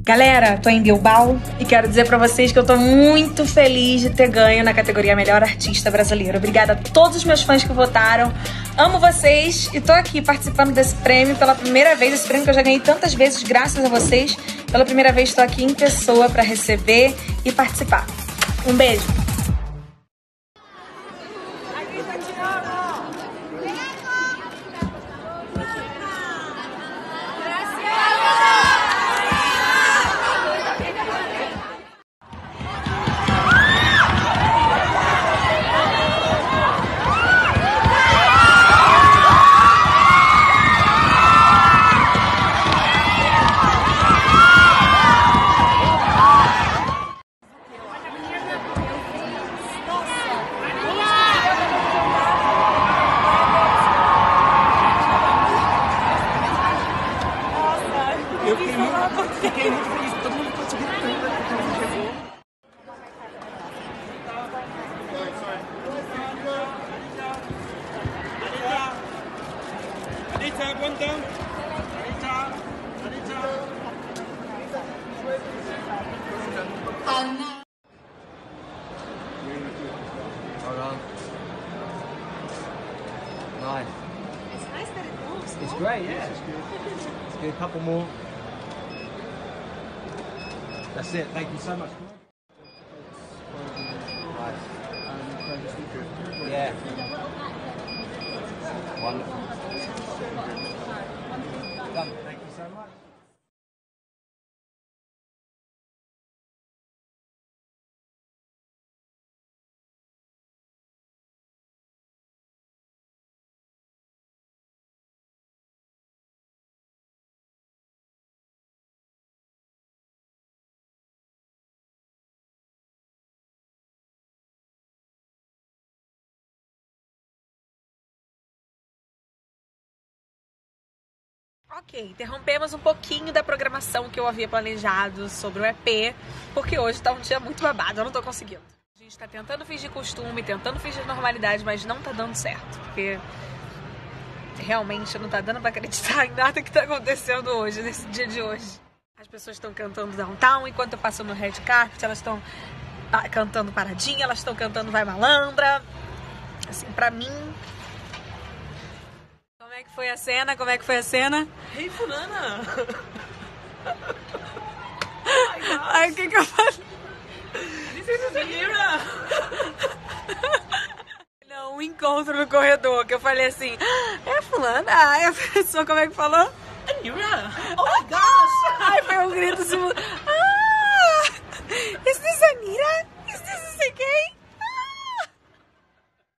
Galera, tô em Bilbao e quero dizer pra vocês que eu tô muito feliz de ter ganho na categoria Melhor Artista Brasileiro. Obrigada a todos os meus fãs que votaram. Amo vocês e tô aqui participando desse prêmio pela primeira vez. Esse prêmio que eu já ganhei tantas vezes graças a vocês. Pela primeira vez tô aqui em pessoa pra receber e participar. Um beijo! Eu fiquei muito feliz, todo mundo conseguiu. Anita, one down. Anita. Anna. Hold on. Nice. It's nice that it moves. It's great, yeah. Let's do a couple more. That's it. Thank you so much. Nice. Yeah. Wonderful. Done. Thank you so much. Ok, interrompemos um pouquinho da programação que eu havia planejado sobre o EP, porque hoje tá um dia muito babado, eu não tô conseguindo. A gente tá tentando fingir costume, tentando fingir normalidade, mas não tá dando certo, porque realmente não tá dando pra acreditar em nada que tá acontecendo hoje, nesse dia de hoje. As pessoas estão cantando Downtown, enquanto eu passo no Red Carpet, elas estão cantando Paradinha, elas estão cantando Vai Malandra. Assim, pra mim... Como é que foi a cena? Como é que foi a cena? Ei, fulana! Ai, o que eu falei? This is Anira! Não, um encontro no corredor, que eu falei assim, é fulana? Aí a pessoa, como é que falou? Anira! Oh my gosh!